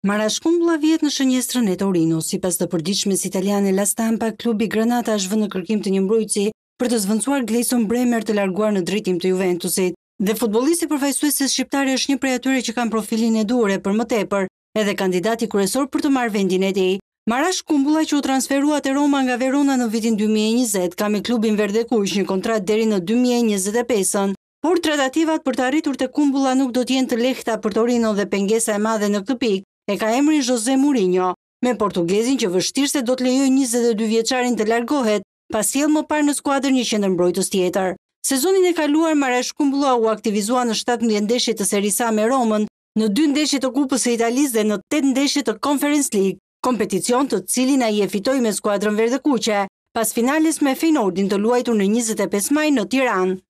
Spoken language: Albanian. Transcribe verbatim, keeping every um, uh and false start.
Marashkumbulla vjet në Shënjestrën e Torino, sipas të përditshmes italiane La Stampa, klubi Granata është vënë në kërkim të një mbrojtësi për të zvendosur Gleison Bremer të larguar në drejtim të Juventusit. Dhe futbollisti përfaqësues shqiptar është një prej atyre që kanë profilin e duhur e për më tepër, edhe kandidati kryesor për të marrë vendin e tij. Marashkumbulla, që u transferua te Roma nga Verona në vitin dy mijë e njëzet, ka me klubin verdekuq një kontratë deri në dy mijë e njëzet e pesë. Por tratativat për të arritur te Kumbulla nuk do të jenë të lehta për Torino dhe pengesa e madhe në këtë pikë e ka emrin Jose Mourinho, me portugezin që vështirëse do të lejojë njëzet e dy vjeçarin të largohet, pas sjell më parë në skuadër një qendërmbrojtës tjetër. Sezonin e kaluar Marashkumbulla u aktivizua në shtatëmbëdhjetë ndeshje të Serie A me Romën, në dy ndeshje të Kupës së Italisë dhe në tetë ndeshje të Conference League, kompeticion të cilin ai e fitoi me skuadrën verdekuqe, pas finales me Feyenoordin të luajtur në njëzet e pesë maj në Tiranë.